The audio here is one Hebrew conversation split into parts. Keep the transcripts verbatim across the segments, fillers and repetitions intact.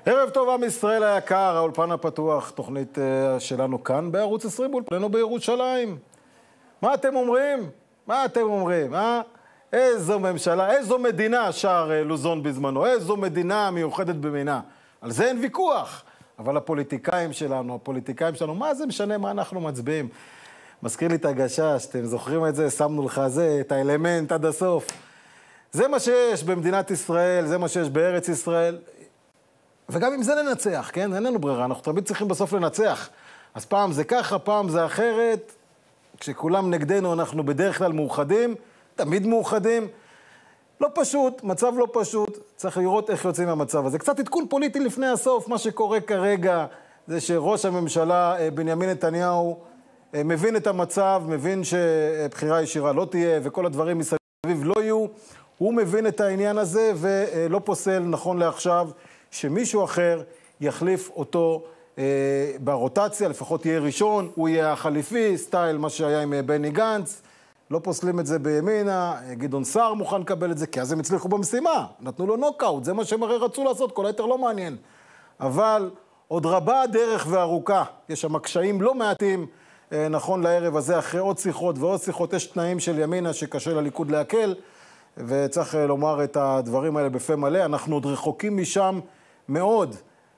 ערב טוב עם ישראל היקר, האולפן הפתוח, תוכנית שלנו כאן בערוץ עשרים באולפננו בירושלים. מה אתם אומרים? מה אתם אומרים? אה? איזו ממשלה, איזו מדינה שר לוזון בזמנו, איזו מדינה מיוחדת במינה. על זה אין ויכוח. אבל הפוליטיקאים שלנו, הפוליטיקאים שלנו, מה זה משנה מה אנחנו מצביעים? מזכיר לי את הגשש, אתם זוכרים את זה? שמנו לך זה, את האלמנט עד הסוף. זה מה שיש במדינת ישראל, זה מה שיש בארץ ישראל. וגם עם זה ננצח, כן? אין לנו ברירה, אנחנו תמיד צריכים בסוף לנצח. אז פעם זה ככה, פעם זה אחרת. כשכולם נגדנו אנחנו בדרך כלל מאוחדים, תמיד מאוחדים. לא פשוט, מצב לא פשוט, צריך לראות איך יוצאים מהמצב הזה. קצת עדכון פוליטי לפני הסוף, מה שקורה כרגע, זה שראש הממשלה בנימין נתניהו מבין את המצב, מבין שבחירה ישירה לא תהיה, וכל הדברים מסביב לא יהיו. הוא מבין את העניין הזה, ולא פוסל נכון לעכשיו, שמישהו אחר יחליף אותו אה, ברוטציה, לפחות יהיה ראשון, הוא יהיה החליפי, סטייל מה שהיה עם בני גנץ, לא פוסלים את זה בימינה, גדעון סער מוכן לקבל את זה, כי אז הם הצליחו במשימה, נתנו לו נוקאוט, זה מה שהם הרי רצו לעשות, כל היתר לא מעניין. אבל עוד רבה הדרך וארוכה, יש שם קשיים לא מעטים, אה, נכון לערב הזה, אחרי עוד שיחות ועוד שיחות, יש תנאים של ימינה שקשה לליכוד להקל, וצריך לומר את הדברים האלה בפה מלא, אנחנו עוד רחוקים משם מאוד.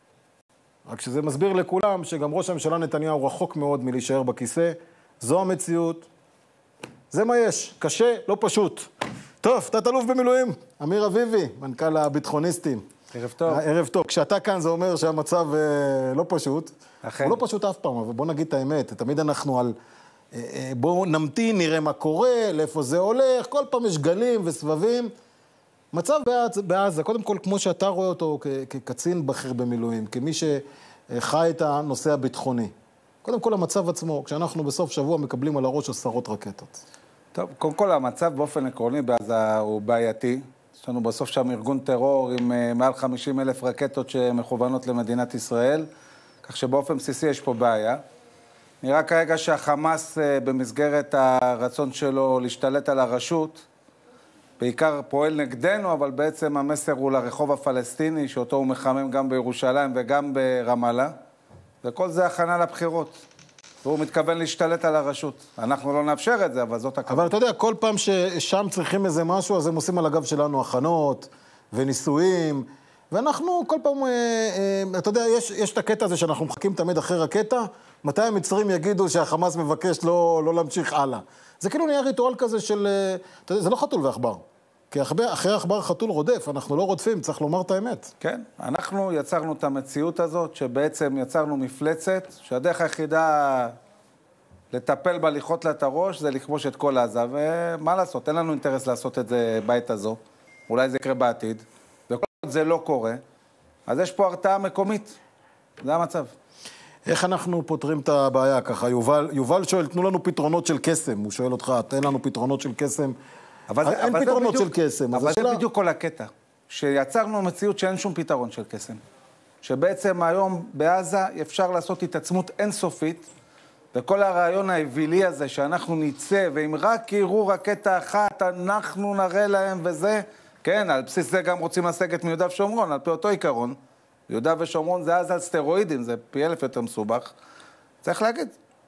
רק שזה מסביר לכולם שגם ראש הממשלה נתניהו רחוק מאוד מלהישאר בכיסא. זו המציאות. זה מה יש. קשה, לא פשוט. טוב, תת-אלוף במילואים, אמיר אביבי, מנכ"ל הביטחוניסטים. ערב טוב. ערב טוב. כשאתה כאן זה אומר שהמצב אה, לא פשוט. אכן. הוא לא פשוט אף פעם, אבל בוא נגיד את האמת. תמיד אנחנו על... בואו נמתין, נראה מה קורה, לאיפה זה הולך, כל פעם יש גלים וסבבים. מצב בעזה, קודם כל, כמו שאתה רואה אותו כקצין בכיר במילואים, כמי שחי את הנושא הביטחוני. קודם כל, המצב עצמו, כשאנחנו בסוף שבוע מקבלים על הראש עשרות רקטות. טוב, קודם כל, המצב באופן עקרוני בעזה הוא בעייתי. יש לנו בסוף שם ארגון טרור עם מעל חמישים אלף רקטות שמכוונות למדינת ישראל, כך שבאופן בסיסי יש פה בעיה. נראה כרגע שהחמאס במסגרת הרצון שלו להשתלט על הרשות, בעיקר פועל נגדנו, אבל בעצם המסר הוא לרחוב הפלסטיני, שאותו הוא מחמם גם בירושלים וגם ברמאללה, וכל זה הכנה לבחירות. והוא מתכוון להשתלט על הרשות. אנחנו לא נאפשר את זה, אבל זאת הכוונה. אבל אתה יודע, כל פעם ששם צריכים איזה משהו, אז הם עושים על הגב שלנו הכנות וניסויים, ואנחנו כל פעם, אתה יודע, יש, יש את הקטע הזה שאנחנו מחכים תמיד אחרי רקטה, מתי המצרים יגידו שהחמאס מבקש לא, לא להמשיך הלאה. זה כאילו נהיה ריטואל כזה של, אתה יודע, זה לא חתול ואחבר. כי אחרי, אחרי אחבר חתול רודף, אנחנו לא רודפים, צריך לומר את האמת. כן, אנחנו יצרנו את המציאות הזאת, שבעצם יצרנו מפלצת, שהדרך היחידה לטפל בה, לכרות לה את הראש, זה לכבוש את כל עזה, ומה לעשות, אין לנו אינטרס לעשות את זה בעת הזו, אולי זה יקרה בעתיד, וכל זאת זה לא קורה, אז יש פה הרתעה מקומית, זה המצב. איך אנחנו פותרים את הבעיה ככה? יובל, יובל שואל, תנו לנו פתרונות של קסם, הוא שואל אותך, תן לנו פתרונות של קסם. אבל זה, אין אבל פתרונות בדיוק, של קסם. אבל זה השאלה... בדיוק כל הקטע, שיצרנו מציאות שאין שום פתרון של קסם. שבעצם היום בעזה אפשר לעשות התעצמות אינסופית, וכל הרעיון האווילי הזה שאנחנו ניצא, ואם רק יראו רקטה אחת, אנחנו נראה להם וזה, כן, על בסיס זה גם רוצים לסגת מיהודה ושומרון, על פי אותו עיקרון. יהודה ושומרון זה אז על סטרואידים, זה פי אלף יותר מסובך. צריך להגיד,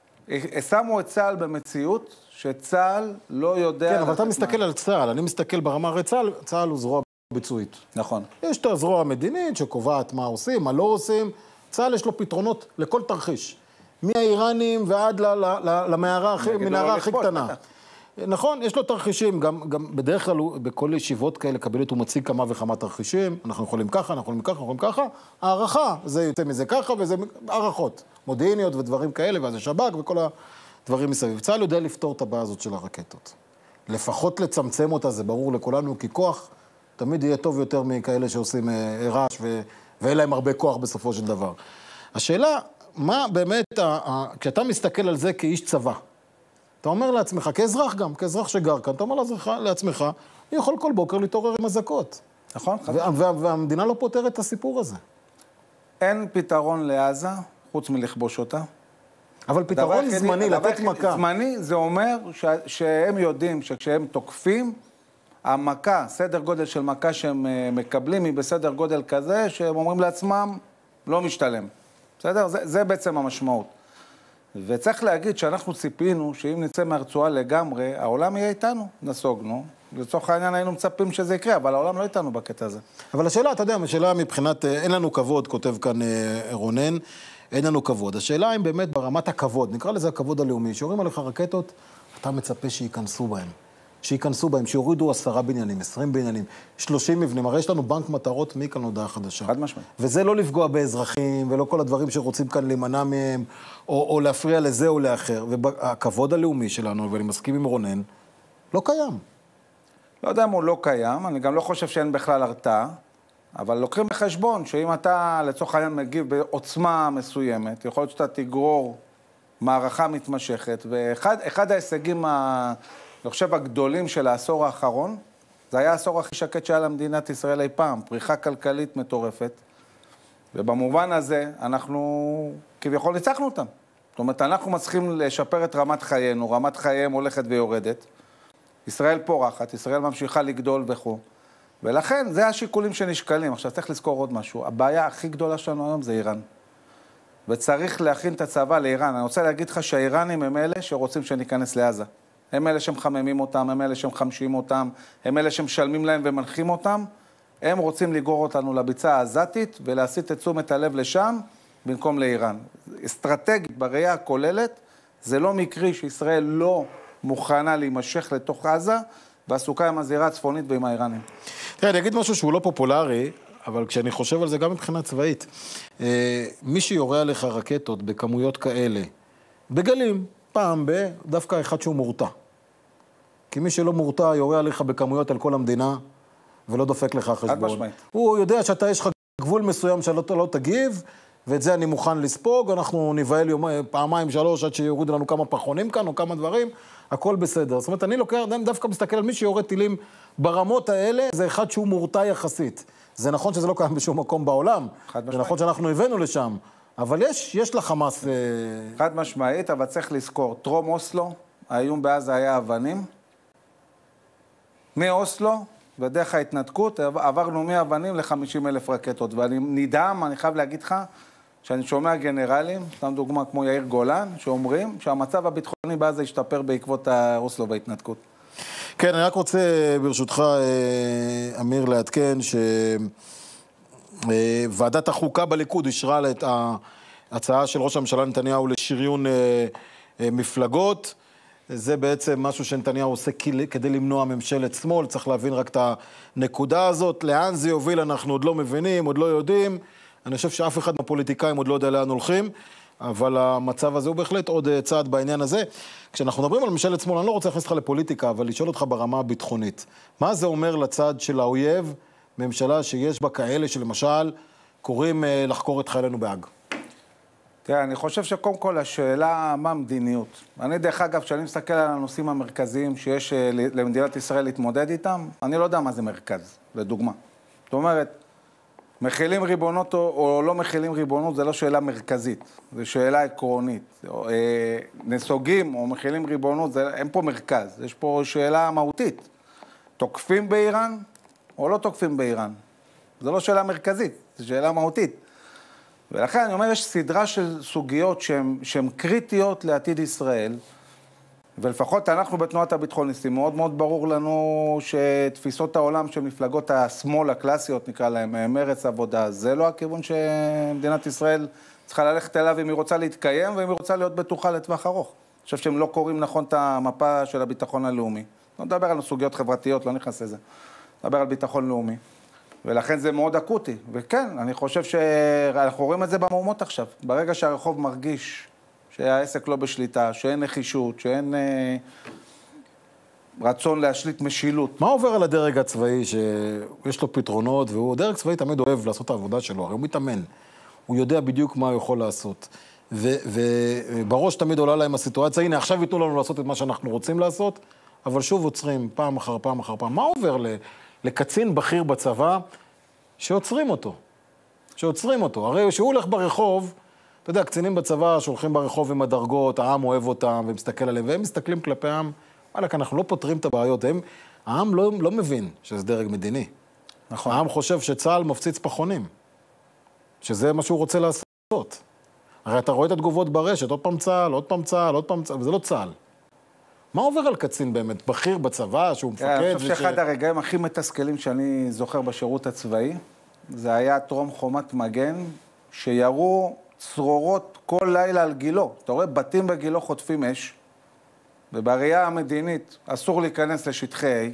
שמו את צה"ל במציאות שצה"ל לא יודע... כן, אבל אתה מסתכל על צה"ל, אני מסתכל ברמה, הרי צה"ל, צה"ל הוא זרוע ביצועית. נכון. יש את הזרוע המדינית שקובעת מה עושים, מה לא עושים. צה"ל יש לו פתרונות לכל תרחיש. מהאיראנים ועד למערה הכי קטנה. נכון, יש לו תרחישים, גם, גם בדרך כלל בכל ישיבות כאלה קבינט הוא מציג כמה וכמה תרחישים, אנחנו יכולים ככה, אנחנו יכולים ככה, אנחנו יכולים ככה, הערכה, זה יוצא מזה ככה וזה הערכות, מודיעיניות ודברים כאלה, ואז שב"כ וכל הדברים מסביב. צה"ל יודע לפתור את הבעיה הזאת של הרקטות. לפחות לצמצם אותה, זה ברור לכולנו, כי כוח תמיד יהיה טוב יותר מכאלה שעושים רעש, ו... ואין להם הרבה כוח בסופו של דבר. השאלה, מה באמת, כשאתה מסתכל על זה כאיש צבא, אתה אומר לעצמך, כאזרח גם, כאזרח שגר כאן, אתה אומר לעצמך, אני יכול כל בוקר להתעורר עם אזעקות. נכון. והמדינה לא פותרת את הסיפור הזה. אין פתרון לעזה, חוץ מלכבוש אותה. אבל פתרון זמני, לתת מכה. זמני זה אומר שהם יודעים שכשהם תוקפים, המכה, סדר גודל של מכה שהם מקבלים, היא בסדר גודל כזה, שהם אומרים לעצמם, לא משתלם. בסדר? זה, זה בעצם המשמעות. וצריך להגיד שאנחנו ציפינו שאם נצא מהרצועה לגמרי, העולם יהיה איתנו, נסוגנו. לצורך העניין היינו מצפים שזה יקרה, אבל העולם לא איתנו בקטע הזה. אבל השאלה, אתה יודע, השאלה מבחינת, אין לנו כבוד, כותב כאן רונן, אין לנו כבוד. השאלה אם באמת ברמת הכבוד, נקרא לזה הכבוד הלאומי, שיורים עליך רקטות, אתה מצפה שייכנסו בהם. שייכנסו בהם, שיורידו עשרה בניינים, עשרים בניינים, שלושים מבנים. הרי יש לנו בנק מטרות מכאן הודעה חדשה. חד משמעית. וזה לא לפגוע באזרחים, ולא כל הדברים שרוצים כאן להימנע מהם, או, או להפריע לזה או לאחר. והכבוד הלאומי שלנו, ואני מסכים עם רונן, לא קיים. לא יודע אם הוא לא קיים, אני גם לא חושב שאין בכלל הרתעה, אבל לוקחים בחשבון שאם אתה לצורך העניין מגיב בעוצמה מסוימת, יכול להיות שאתה תגרור מערכה מתמשכת, ואחד אחד ההישגים, ה, אני חושב, הגדולים של העשור האחרון, זה היה העשור הכי שקט שהיה למדינת ישראל אי פעם, פריחה כלכלית מטורפת, ובמובן הזה אנחנו כביכול ניצחנו אותם. זאת אומרת, אנחנו מצליחים לשפר את רמת חיינו, רמת חייהם הולכת ויורדת, ישראל פורחת, ישראל ממשיכה לגדול וכו'. ולכן, זה השיקולים שנשקלים. עכשיו, צריך לזכור עוד משהו. הבעיה הכי גדולה שלנו היום זה איראן. וצריך להכין את הצבא לאיראן. אני רוצה להגיד לך שהאיראנים הם אלה שרוצים שניכנס לעזה. הם אלה שמחממים אותם, הם אלה שמחמשים אותם, הם אלה שמשלמים להם ומנחים אותם. הם רוצים לגרור אותנו לביצה העזתית ולהסיט את תשומת הלב לשם במקום לאיראן. אסטרטגית בראייה הכוללת, זה לא מקרי שישראל לא מוכנה להימשך לתוך עזה, ועסוקה עם הזירה הצפונית ועם האיראנים. תראה, אני אגיד משהו שהוא לא פופולרי, אבל כשאני חושב על זה גם מבחינה צבאית, מי שיורה עליך רקטות בכמויות כאלה, בגלים, פעם ב, דווקא אחד שהוא מורתע. כי מי שלא מורתע יורה עליך בכמויות על כל המדינה, ולא דופק לך חשבון. הוא יודע שאתה יש לך גבול מסוים שאתה לא תגיב, ואת זה אני מוכן לספוג, אנחנו נבהל יום, פעמיים, שלוש, עד שיורידו לנו כמה פחונים כאן, או כמה דברים, הכל בסדר. זאת אומרת, אני לוקח, אני דווקא מסתכל על מי שיורד טילים ברמות האלה, זה אחד שהוא מורתע יחסית. זה נכון שזה לא קיים בשום מקום בעולם, זה נכון שאנחנו הבאנו לשם, אבל יש, יש לחמאס... חד משמעית, אבל צריך לזכור, טרום אוסלו, האיום בעזה היה אבנים, מאוסלו, ודרך ההתנתקות, עברנו מאבנים ל-חמישים אלף רקטות, ואני נדהם, אני חייב להגיד לך, שאני שומע גנרלים, סתם דוגמה כמו יאיר גולן, שאומרים שהמצב הביטחוני בעזה השתפר בעקבות האוסלו וההתנתקות. כן, אני רק רוצה ברשותך, אמיר, לעדכן שוועדת החוקה בליכוד אישרה את ההצעה של ראש הממשלה נתניהו לשריון מפלגות. זה בעצם משהו שנתניהו עושה כדי למנוע ממשלת שמאל. צריך להבין רק את הנקודה הזאת. לאן זה יוביל אנחנו עוד לא מבינים, עוד לא יודעים. אני חושב שאף אחד מהפוליטיקאים עוד לא יודע לאן הולכים, אבל המצב הזה הוא בהחלט עוד צעד בעניין הזה. כשאנחנו מדברים על ממשלת שמאל, אני לא רוצה להכניס לך לפוליטיקה, אבל לשאול אותך ברמה הביטחונית. מה זה אומר לצד של האויב, ממשלה שיש בה כאלה שלמשל קוראים לחקור את חיילינו בהאג? תראה, אני חושב שקודם כל השאלה מה המדיניות. אני דרך אגב, כשאני מסתכל על הנושאים המרכזיים שיש למדינת ישראל להתמודד איתם, אני לא יודע מה זה מרכז, לדוגמה. זאת אומרת, מכילים ריבונות או, או לא מכילים ריבונות, זה לא שאלה מרכזית, זה שאלה עקרונית. או, אה, נסוגים או מכילים ריבונות, זה, אין פה מרכז, יש פה שאלה מהותית. תוקפים באיראן או לא תוקפים באיראן? זו לא שאלה מרכזית, זו שאלה מהותית. ולכן אני אומר, יש סדרה של סוגיות שהן קריטיות לעתיד ישראל, ולפחות אנחנו בתנועת הביטחוניסטים, מאוד מאוד ברור לנו שתפיסות העולם של מפלגות השמאל הקלאסיות, נקרא להם, מרץ עבודה, זה לא הכיוון שמדינת ישראל צריכה ללכת אליו אם היא רוצה להתקיים, ואם היא רוצה להיות בטוחה לטווח ארוך. אני חושב שהם לא קוראים נכון את המפה של הביטחון הלאומי. לא מדבר על סוגיות חברתיות, לא נכנס לזה. מדבר על ביטחון לאומי. ולכן זה מאוד אקוטי. וכן, אני חושב שאנחנו רואים את זה במהומות עכשיו. ברגע שהרחוב מרגיש שהעסק לא בשליטה, שאין נחישות, שאין אה, רצון להשליט משילות. מה עובר על הדרג הצבאי שיש לו פתרונות, והוא דרג צבאי תמיד אוהב לעשות את העבודה שלו, הרי הוא מתאמן, הוא יודע בדיוק מה הוא יכול לעשות. ובראש תמיד עולה להם הסיטואציה, הנה עכשיו ייתנו לנו לעשות את מה שאנחנו רוצים לעשות, אבל שוב עוצרים פעם אחר פעם אחר פעם. מה עובר לקצין בכיר בצבא שעוצרים אותו? שעוצרים אותו. הרי שהוא הולך ברחוב, אתה יודע, קצינים בצבא שהולכים ברחוב עם הדרגות, העם אוהב אותם ומסתכל עליהם, והם מסתכלים כלפי העם, וואלה, אנחנו לא פותרים את הבעיות, הם, העם לא, לא מבין שזה דרג מדיני. נכון. העם חושב שצה"ל מפציץ פחונים. שזה מה שהוא רוצה לעשות. הרי אתה רואה את התגובות ברשת, עוד פעם צהל, עוד פעם צהל, עוד פעם צהל, וזה לא צהל. מה עובר על קצין באמת? בכיר בצבא, שהוא מפקד? אני חושב שאחד הרגעים הכי מתסכלים שאני זוכר בשירות הצבאי, זה היה טרום חומת מגן, שירו צרורות כל לילה על גילו. אתה רואה, בתים בגילו חוטפים אש, ובראייה המדינית אסור להיכנס לשטחי A,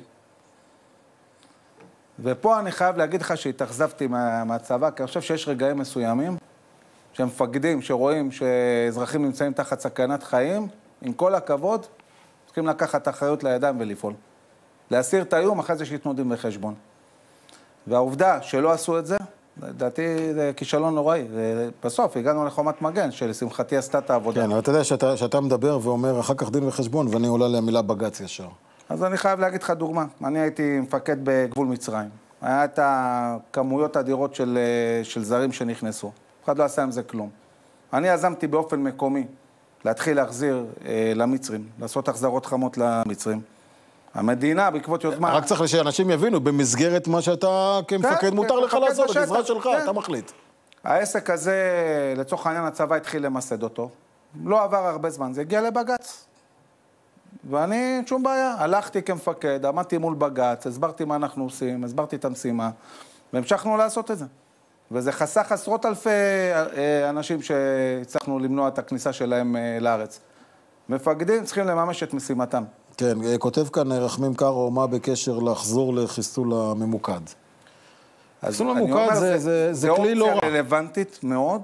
ופה אני חייב להגיד לך שהתאכזבתי מה, מהצבא, כי אני חושב שיש רגעים מסוימים, שמפקדים, שרואים שאזרחים נמצאים תחת סכנת חיים, עם כל הכבוד, צריכים לקחת אחריות לידיים ולפעול. להסיר את האיום, אחרי זה שיתנו דין וחשבון. והעובדה שלא עשו את זה, לדעתי זה כישלון נוראי. בסוף הגענו לחומת מגן, שלשמחתי עשתה את העבודה. כן, אבל אתה יודע שאתה, שאתה מדבר ואומר אחר כך דין וחשבון, ואני עולה למילה בג"ץ ישר. אז אני חייב להגיד לך דוגמה. אני הייתי מפקד בגבול מצרים. היה את הכמויות האדירות של, של זרים שנכנסו. אחד לא עשה עם זה כלום. אני יזמתי באופן מקומי להתחיל להחזיר אה, למצרים, לעשות החזרות חמות למצרים. המדינה, בעקבות יוזמה... רק צריך שאנשים יבינו, במסגרת מה שאתה כמפקד מותר לך לעשות, בגזרה שלך, אתה מחליט. העסק הזה, לצורך העניין, הצבא התחיל למסד אותו. לא עבר הרבה זמן, זה הגיע לבג"ץ. ואני, שום בעיה, הלכתי כמפקד, עמדתי מול בג"ץ, הסברתי מה אנחנו עושים, הסברתי את המשימה, והמשכנו לעשות את זה. וזה חסך עשרות אלפי אנשים שהצלחנו למנוע את הכניסה שלהם לארץ. מפקדים צריכים לממש את משימתם. כן, כותב כאן רחמים קארו, מה בקשר לחזור לחיסול הממוקד? חיסול הממוקד זה, זה, זה כלי לא רע. זה אופציה רלוונטית מאוד,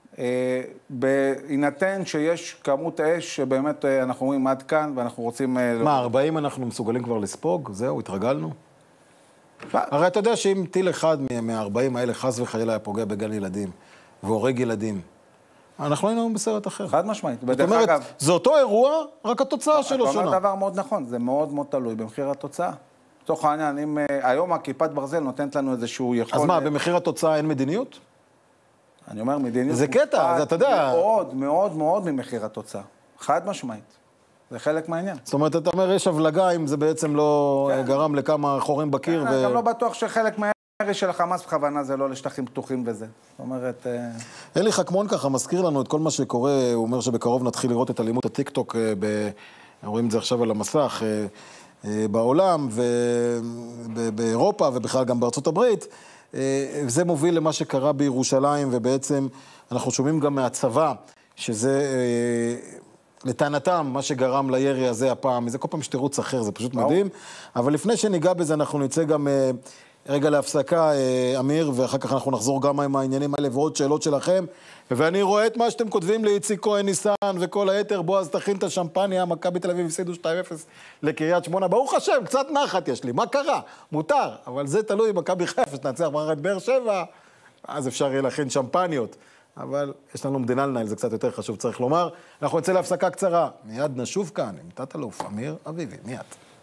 בהינתן שיש כמות אש שבאמת אנחנו אומרים עד כאן ואנחנו רוצים... מה, ארבעים אנחנו מסוגלים כבר לספוג? זהו, התרגלנו? הרי אתה יודע שאם טיל אחד מה-ארבעים האלה חס וחלילה היה פוגע בגן ילדים והורג ילדים, אנחנו היינו בסרט אחר. חד משמעית. זאת אומרת, זה אותו אירוע, רק התוצאה שלו שונה. אתה אומר דבר מאוד נכון, זה מאוד מאוד תלוי במחיר התוצאה. בתוך העניין, אם היום הכיפת ברזל נותנת לנו איזשהו יכול... אז מה, במחיר התוצאה אין מדיניות? אני אומר, מדיניות... זה קטע, אז אתה יודע... מאוד מאוד מאוד ממחיר התוצאה. חד משמעית. זה חלק מהעניין. זאת אומרת, אתה אומר, יש הבלגה אם זה בעצם לא גרם לכמה חורים בקיר ו... אני גם לא בטוח שחלק מהירי של החמאס בכוונה זה לא לשטחים פתוחים וזה. זאת אומרת... אלי חכמון ככה מזכיר לנו את כל מה שקורה, הוא אומר שבקרוב נתחיל לראות את אלימות הטיקטוק, רואים את זה עכשיו על המסך, בעולם ובאירופה ובכלל גם בארצות הברית. זה מוביל למה שקרה בירושלים, ובעצם אנחנו שומעים גם מהצבא, שזה... לטענתם, מה שגרם לירי הזה הפעם, זה כל פעם שתירוץ אחר, זה פשוט מדהים. אבל לפני שניגע בזה, אנחנו נצא גם רגע להפסקה, אמיר, ואחר כך אנחנו נחזור גם עם העניינים האלה ועוד שאלות שלכם. ואני רואה את מה שאתם כותבים לאיציק כהן ניסן וכל היתר, בועז תכין את השמפניה, מכבי תל אביב הפסידו שתיים אפס לקריית שמונה. ברוך השם, קצת נחת יש לי, מה קרה? מותר, אבל זה תלוי מכבי חיפה, שנצח מערכת באר שבע, אז אפשר יהיה להכין שמפניות. אבל יש לנו מדינה לנהל, זה קצת יותר חשוב, צריך לומר. אנחנו נצא להפסקה קצרה. מיד נשוב כאן עם תת-אלוף אמיר אביבי. מיד.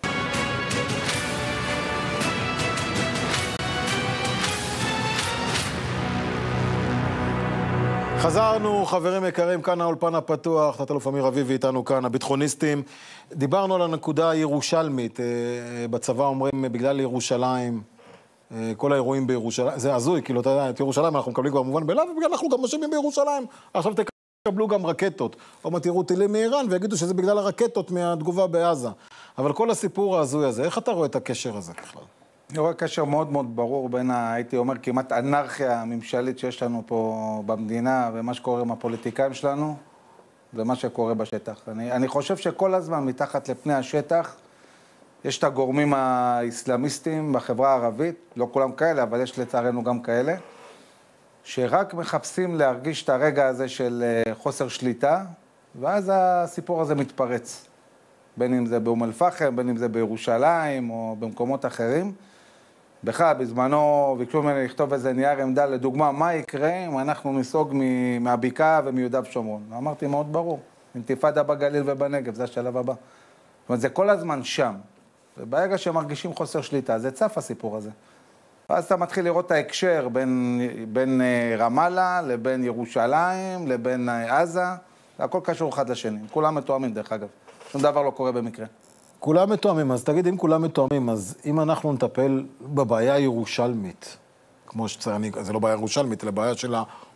חזרנו, חברים יקרים, כאן האולפן הפתוח, תת-אלוף אמיר אביבי איתנו כאן, הביטחוניסטים. דיברנו על הנקודה הירושלמית. בצבא אומרים, בגלל ירושלים... כל האירועים בירושלים, זה הזוי, כאילו, אתה יודע, את ירושלים אנחנו מקבלים כבר מובן בלב, ובגלל אנחנו גם משאבים בירושלים. עכשיו תקבלו גם רקטות, או מה תראו טילים מאיראן, ויגידו שזה בגלל הרקטות מהתגובה בעזה. אבל כל הסיפור הזוי הזה, איך אתה רואה את הקשר הזה בכלל? אני רואה קשר מאוד מאוד ברור בין, הייתי אומר, כמעט אנרכיה הממשלית שיש לנו פה במדינה, ומה שקורה עם הפוליטיקאים שלנו, ומה שקורה בשטח. אני, אני חושב שכל הזמן מתחת לפני השטח, יש את הגורמים האסלאמיסטים בחברה הערבית, לא כולם כאלה, אבל יש לצערנו גם כאלה, שרק מחפשים להרגיש את הרגע הזה של חוסר שליטה, ואז הסיפור הזה מתפרץ. בין אם זה באום אל-פחם, בין אם זה בירושלים או במקומות אחרים. בכלל, בזמנו ביקשו ממני לכתוב איזה נייר עמדה, לדוגמה, מה יקרה אם אנחנו נסוג מהבקעה ומיהודה ושומרון. אמרתי מאוד ברור, אינתיפאדה בגליל ובנגב, זה השלב הבא. זאת אומרת, זה כל הזמן שם. וברגע שמרגישים חוסר שליטה, זה צף הסיפור הזה. ואז אתה מתחיל לראות את ההקשר בין, בין רמאללה לבין ירושלים, לבין עזה, הכל קשור אחד לשני. כולם מתואמים דרך אגב. שום דבר לא קורה במקרה. כולם מתואמים, אז תגיד, אם כולם מתואמים, אז אם אנחנו נטפל בבעיה הירושלמית, כמו שצריך, זה לא בעיה ירושלמית, אלא בעיה של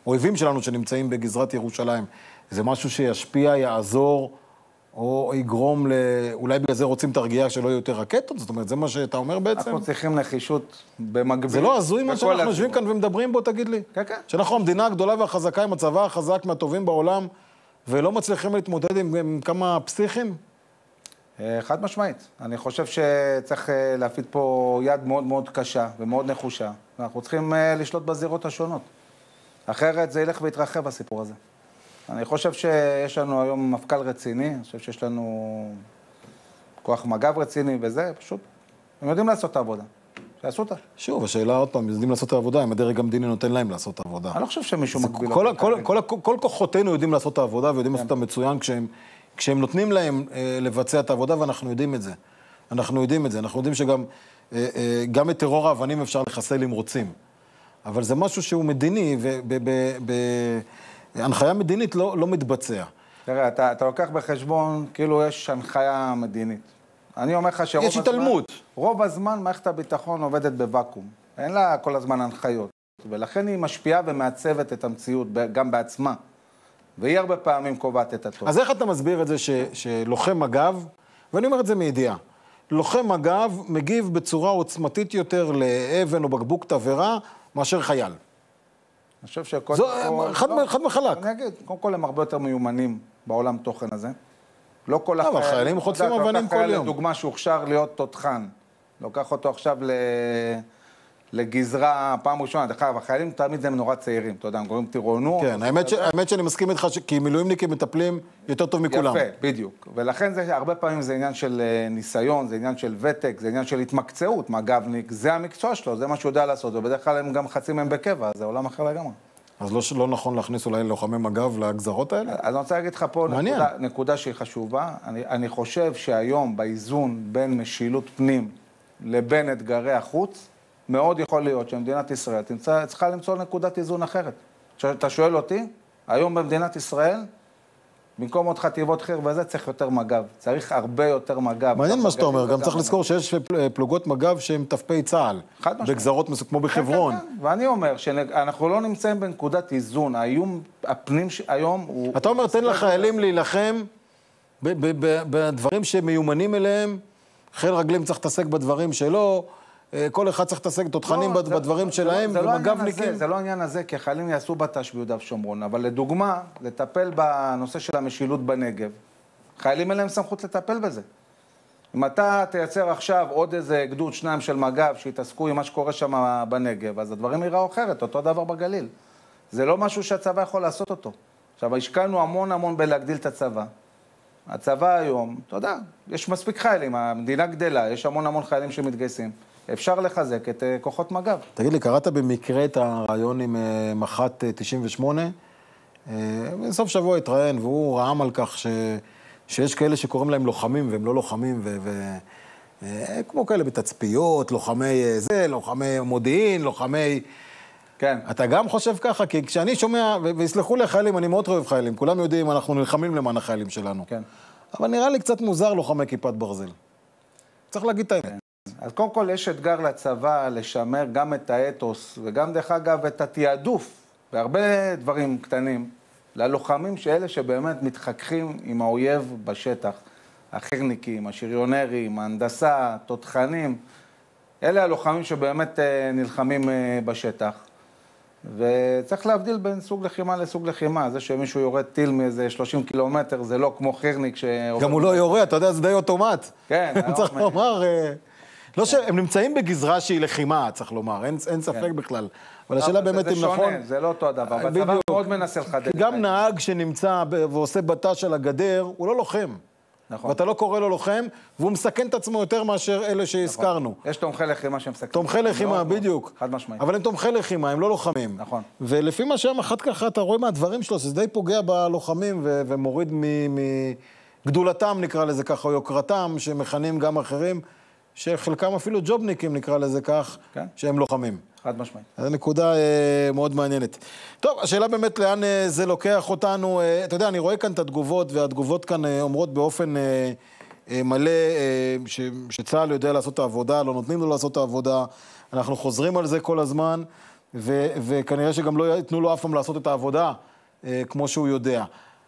אויבים שלנו שנמצאים בגזרת ירושלים, זה משהו שישפיע, יעזור, או יגרום ל... אולי בגלל זה רוצים תרגיע שלא יהיו יותר רקטות? זאת אומרת, זה מה שאתה אומר בעצם? אנחנו צריכים נחישות במקביל. זה לא הזוי מה שאנחנו יושבים כאן ומדברים בו, תגיד לי. כן, כן. שאנחנו המדינה הגדולה והחזקה עם הצבא החזק מהטובים בעולם, ולא מצליחים להתמודד עם, עם כמה פסיכים? חד משמעית. אני חושב שצריך להפעיל פה יד מאוד מאוד קשה ומאוד נחושה. ואנחנו צריכים לשלוט בזירות השונות. אחרת זה ילך ויתרחב הסיפור הזה. אני חושב שיש לנו היום מפכ"ל רציני, אני חושב שיש לנו כוח מג"ב רציני וזה, פשוט, הם יודעים לעשות את העבודה. שיעשו אותה. שוב, השאלה עוד פעם, יודעים לעשות את העבודה, אם הדרג המדיני נותן להם לעשות את העבודה. אני לא חושב שמישהו מקביל. כל, כל, כל, כל, כל כוחותינו יודעים לעשות את העבודה, ויודעים לעשות אותה מצוין כשהם, כשהם נותנים להם אה, לבצע את העבודה, ואנחנו יודעים את זה. אנחנו יודעים את זה. אנחנו יודעים שגם אה, אה, גם את טרור האבנים אפשר לחסל אם רוצים. אבל זה משהו שהוא מדיני, ובהנחיה מדינית לא, לא מתבצע. תראה, אתה, אתה לוקח בחשבון, כאילו יש הנחיה מדינית. אני אומר לך שרוב יש התעלמות. הזמן, רוב הזמן מערכת הביטחון עובדת בוואקום. אין לה כל הזמן הנחיות. ולכן היא משפיעה ומעצבת את המציאות גם בעצמה. והיא הרבה פעמים קובעת את הטוב. אז איך אתה מסביר את זה ש, שלוחם מג"ב, ואני אומר את זה מידיעה, לוחם מג"ב מגיב בצורה עוצמתית יותר לאבן או בקבוק תבערה מאשר חייל? אני חושב שכל... זו, חד, לא, חד מחלק. אני אגיד, קודם כל הם הרבה יותר מיומנים בעולם תוכן הזה. לא כל אבל חיילים חוטפים אבנים כל יום. לדוגמה שהוכשר להיות תותחן. לוקח אותו עכשיו ל... לגזרה פעם ראשונה. דרך אגב, החיילים תמיד הם נורא צעירים. אתה יודע, הם קוראים טירונות. כן, האמת, ש... האמת שאני מסכים איתך, ש... כי מילואימניקים מטפלים יותר טוב מכולם. יפה, בדיוק. ולכן זה, הרבה פעמים זה עניין של ניסיון, זה עניין של ותק, זה עניין של התמקצעות. מג"בניק, זה המקצוע שלו, זה מה שהוא יודע לעשות. ובדרך כלל הם גם חצי מהם בקבע, זה עולם אחר לגמרי. אז לא, לא נכון להכניס אולי לוחמי מג"ב לגזרות האלה? אז אני רוצה להגיד לך פה נקודה, נקודה שהיא חשובה. אני, אני חושב שהיום באיזון בין משילות פנים לבין אתגרי החוץ, מאוד יכול להיות שמדינת ישראל תמצא, צריכה למצוא נקודת איזון אחרת. אתה שואל אותי, היום במדינת ישראל, במקום עוד חטיבות חיר וזה, צריך יותר מג"ב. צריך הרבה יותר מג"ב. מעניין מה שאתה אומר, גם צריך לזכור שיש פלוגות מג"ב שהן ת"פי צה"ל. בגזרות כמו בחברון. ואני אומר שאנחנו לא נמצאים בנקודת איזון. האיום הפנים היום הוא... אתה אומר, תן לחיילים להילחם בדברים שמיומנים אליהם, חיל רגלים צריך להתעסק בדברים שלו, כל אחד צריך להתעסק תותחנים בדברים שלהם, ומג"בניקים. זה לא העניין הזה, כי החיילים יעשו בט"ש ביהודה ושומרון, אבל לדוגמה, לטפל בנושא של המשילות בנגב, חיילים אין להם סמכות לטפל בזה. אם אתה תייצר עכשיו עוד איזה גדוד שניים של מג"ב שיתעסקו עם מה שקורה שם בנגב, אז הדברים יראו אחרת, אותו דבר בגליל. זה לא משהו שהצבא יכול לעשות אותו. עכשיו, השקענו המון המון בלהגדיל את הצבא. הצבא היום, אתה יודע, יש מספיק חיילים, המדינה גדלה, יש המון המון חיילים שמתגייסים. אפשר לחזק את כוחות מג"ב. תגיד לי, קראת במקרה את הרעיון עם מח"ט תשעים ושמונה? בסוף שבוע התראיין, והוא רעם על כך ש... שיש כאלה שקוראים להם לוחמים, והם לא לוחמים, ו... ו... כמו כאלה בתצפיות, לוחמי זה, לוחמי מודיעין, לוחמי... כן. אתה גם חושב ככה? כי כשאני שומע, ו... ויסלחו לי חיילים, אני מאוד אוהב חיילים, כולם יודעים, אנחנו נלחמים למען החיילים שלנו. כן. אבל נראה לי קצת מוזר לוחמי כיפת ברזל. צריך להגיד את האמת. כן. אז קודם כל יש אתגר לצבא לשמר גם את האתוס, וגם דרך אגב את התיעדוף, והרבה דברים קטנים, ללוחמים שאלה שבאמת מתחככים עם האויב בשטח. החי"רניקים, השריונרים, ההנדסה, תותחנים, אלה הלוחמים שבאמת נלחמים בשטח. וצריך להבדיל בין סוג לחימה לסוג לחימה. זה שמישהו יורד טיל מאיזה שלושים קילומטר, זה לא כמו חי"רניק ש... גם הוא לא יורה, אתה יודע, זה די אוטומט. כן. צריך לומר... לא שהם נמצאים בגזרה שהיא לחימה, צריך לומר, אין, אין ספק בכלל. אבל השאלה באמת אם נכון... זה לא אותו הדבר, והצבא מאוד מנסה לחדד. גם נהג שנמצא ועושה בט"ש על הגדר, הוא לא לוחם. נכון. ואתה לא קורא לו לוחם, והוא מסכן את עצמו יותר מאשר אלה שהזכרנו. יש תומכי לחימה שמסכנים. תומכי לחימה, בדיוק. חד משמעית. אבל הם תומכי לחימה, הם לא לוחמים. נכון. ולפי מה שהם אחת ככה, אתה רואה מהדברים שלו, שזה די פוגע בלוחמים ומוריד מגדולתם, נקרא לזה ככה, או יוקרתם, שמכנים גם אחרים. שחלקם אפילו ג'ובניקים, נקרא לזה כך, כן. שהם לוחמים. חד משמעית. זו נקודה אה, מאוד מעניינת. טוב, השאלה באמת לאן אה, זה לוקח אותנו. אה, אתה יודע, אני רואה כאן את התגובות, והתגובות כאן אה, אומרות באופן אה, אה, מלא, אה, ש, שצה"ל יודע לעשות את העבודה, לא נותנים לו לעשות את העבודה. אנחנו חוזרים על זה כל הזמן. ו- וכנראה שגם לא ייתנו לו אף פעם לעשות את העבודה אה, כמו שהוא יודע.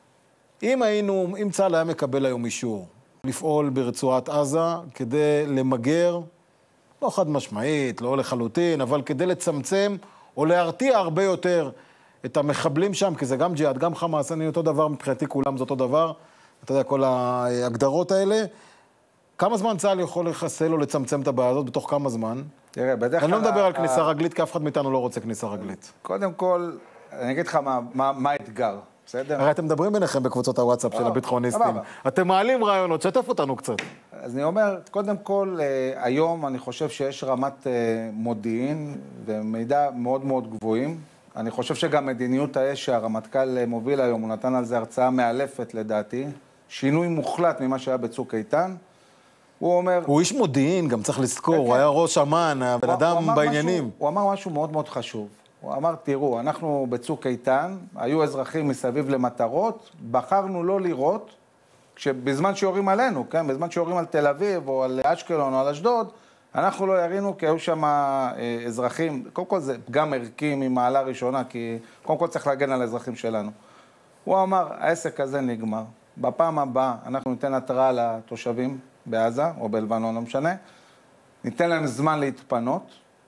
אם היינו, אם צה"ל היה מקבל היום אישור לפעול ברצועת עזה כדי למגר, לא חד משמעית, לא לחלוטין, אבל כדי לצמצם או להרתיע הרבה יותר את המחבלים שם, כי זה גם ג'יהאד, גם חמאס, אני אותו דבר, מבחינתי כולם זה אותו דבר, אתה יודע, כל ההגדרות האלה. כמה זמן צה"ל יכול לחסל או לצמצם את הבעיה הזאת? בתוך כמה זמן? תראה, בדרך כלל... אני לא מדבר על כניסה רגלית, כי אף אחד מאיתנו לא רוצה כניסה רגלית. קודם כל, אני אגיד לך מה, מה, מה האתגר, בסדר? הרי אתם מדברים ביניכם בקבוצות הוואטסאפ של הביטחוניסטים. אתם מעלים רעיונות, שתף אותנו קצת. אז אני אומר, קודם כל, היום אני חושב שיש רמת מודיעין ומידע מאוד מאוד גבוהים. אני חושב שגם מדיניות האש שהרמטכ"ל מוביל היום, הוא נתן על זה הרצאה מאלפת לדעתי, שינוי מוחלט ממה שהיה בצוק איתן. הוא אומר... הוא איש מודיעין, גם צריך לזכור, הוא היה ראש אמ"ן, הבן אדם בעניינים. הוא אמר משהו מאוד מאוד חשוב. הוא אמר, תראו, אנחנו בצוק איתן, היו אזרחים מסביב למטרות, בחרנו לא לראות, בזמן שיורים עלינו, כן? בזמן שיורים על תל אביב או על אשקלון או על אשדוד, אנחנו לא ירינו כי היו שם אזרחים, קודם כל זה פגם ערכי ממעלה ראשונה, כי קודם כל צריך להגן על האזרחים שלנו. הוא אמר, העסק הזה נגמר. בפעם הבאה אנחנו ניתן התראה לתושבים בעזה או בלבנון, לא משנה, ניתן להם זמן להתפנות,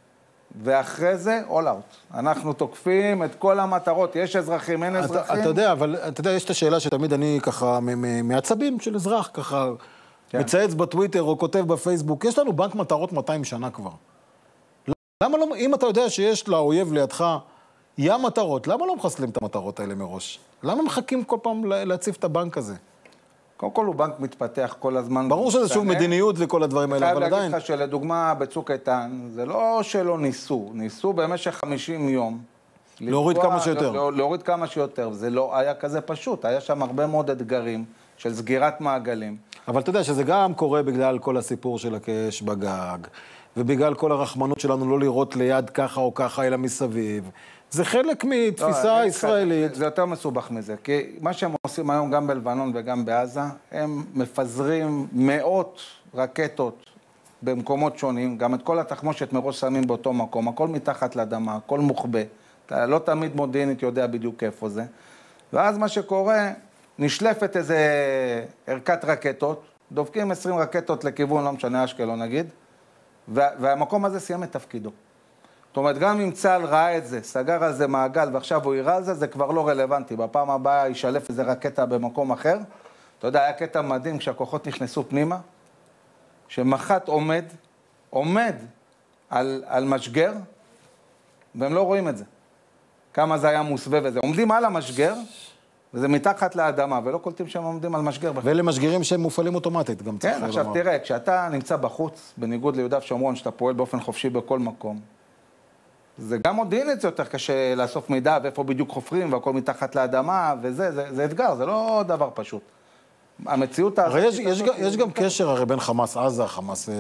ואחרי זה, all out. אנחנו תוקפים את כל המטרות, יש אזרחים, אין אזרחים. אתה, אתה יודע, אבל אתה יודע, יש את השאלה שתמיד אני ככה, מעצבים של אזרח, ככה, כן. מצייץ בטוויטר או כותב בפייסבוק, יש לנו בנק מטרות מאתיים שנה כבר. למה לא, אם אתה יודע שיש לאויב לידך ים מטרות, למה לא מחסלים את המטרות האלה מראש? למה מחכים כל פעם להציף את הבנק הזה? קודם כל הוא בנק מתפתח כל הזמן. ברור שזה שוב מדיניות וכל הדברים האלה, אבל עדיין... חייב להגיד לך שלדוגמה בצוק איתן, זה לא שלא ניסו, ניסו במשך חמישים יום. להוריד כמה שיותר. לא, להוריד כמה שיותר, זה לא היה כזה פשוט, היה שם הרבה מאוד אתגרים של סגירת מעגלים. אבל אתה יודע שזה גם קורה בגלל כל הסיפור של הקש בגג, ובגלל כל הרחמנות שלנו לא לראות ליד ככה או ככה, אלא מסביב. זה חלק מתפיסה ישראלית. זה יותר מסובך מזה, כי מה שהם עושים היום גם בלבנון וגם בעזה, הם מפזרים מאות רקטות במקומות שונים, גם את כל התחמושת מראש שמים באותו מקום, הכל מתחת לאדמה, הכל מוחבא. אתה לא תמיד מודיעינית יודע בדיוק איפה זה. ואז מה שקורה, נשלפת איזה ערכת רקטות, דופקים עשרים רקטות לכיוון, לא משנה אשקלון נגיד, והמקום הזה סיים את תפקידו. זאת אומרת, גם אם צה"ל ראה את זה, סגר על זה מעגל, ועכשיו הוא יראה על זה, זה כבר לא רלוונטי. בפעם הבאה ישלף איזה רקטה במקום אחר. אתה יודע, היה קטע מדהים כשהכוחות נכנסו פנימה, שמח"ט עומד, עומד על, על משגר, והם לא רואים את זה. כמה זה היה מוסווה וזה. עומדים על המשגר, וזה מתחת לאדמה, ולא קולטים שהם עומדים על משגר. ואלה משגרים שהם מופעלים אוטומטית, גם צריך כן, עכשיו לומר. תראה, כשאתה נמצא בחוץ, בניגוד ליהודה ושומרון, שאתה פועל באופן חופשי בכל מקום, זה גם מודיעינית, זה יותר קשה לאסוף מידע, ואיפה בדיוק חופרים, והכל מתחת לאדמה, וזה, זה, זה אתגר, זה לא דבר פשוט. המציאות... הרי יש, יש, יש, יש גם קשר הרי בין חמאס עזה, חמאס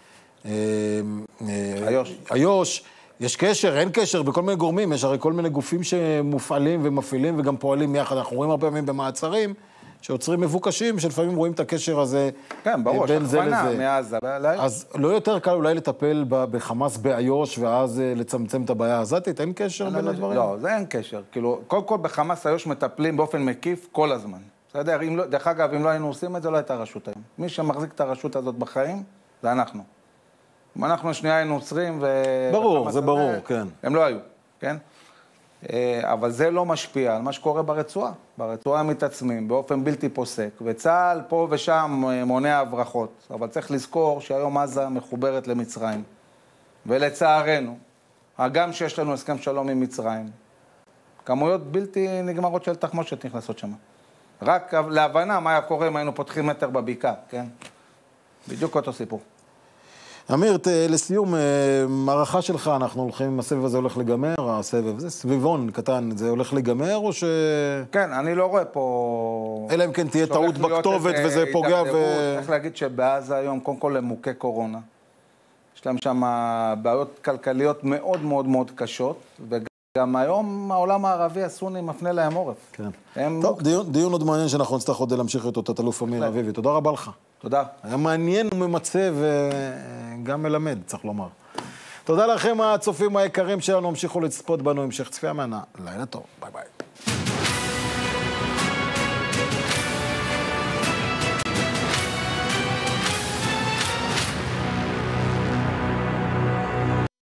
איו"ש. איו"ש. יש קשר, אין קשר, בכל מיני גורמים, יש הרי כל מיני גופים שמופעלים ומפעילים וגם פועלים יחד. אנחנו רואים הרבה פעמים במעצרים, שיוצרים מבוקשים, שלפעמים רואים את הקשר הזה כן, ברור, בין זה לזה. מעזה, אז לא יותר קל אולי לטפל בחמאס באיו"ש, ואז לצמצם את הבעיה העזתית? אין קשר בין הדברים? לא, זה אין קשר. כאילו, קודם כל בחמאס איו"ש מטפלים באופן מקיף כל הזמן. בסדר? דרך אגב, אם לא היינו עושים את זה, לא הייתה הרשות היום. מי שמחזיק את הרשות הזאת בחיים, זה אנחנו. אם אנחנו שנייה היינו עוצרים ו... ברור, זה ברור, כן. הם לא היו, כן? אבל זה לא משפיע על מה שקורה ברצועה. ברצועה הם מתעצמים באופן בלתי פוסק, וצה"ל פה ושם מונע הברחות. אבל צריך לזכור שהיום עזה מחוברת למצרים. ולצערנו, הגם שיש לנו הסכם שלום עם מצרים, כמויות בלתי נגמרות של תחמושת נכנסות שם. רק להבנה מה היה קורה אם היינו פותחים מטר בבקעה, כן? בדיוק אותו סיפור. אמיר, לסיום, מערכה שלך, אנחנו הולכים, הסבב הזה הולך לגמר, הסבב, זה סביבון קטן, זה הולך לגמר או ש... כן, אני לא רואה פה... אלא אם כן תהיה טעות בכתובת וזה פוגע ו... צריך להגיד שבעזה היום, קודם כל הם מוכי קורונה. יש להם שם בעיות כלכליות מאוד מאוד מאוד קשות, וגם היום העולם הערבי הסוני מפנה להם עורף. כן. טוב, דיון עוד מעניין שאנחנו נצטרך עוד להמשיך את אותו תת-אלוף אמיר אביבי. תודה רבה לך. תודה. היה מעניין וממצא וגם מלמד, צריך לומר. תודה לכם הצופים היקרים שלנו, המשיכו לצפות בנו, המשך צפייה מהנה, לילה טוב, ביי ביי.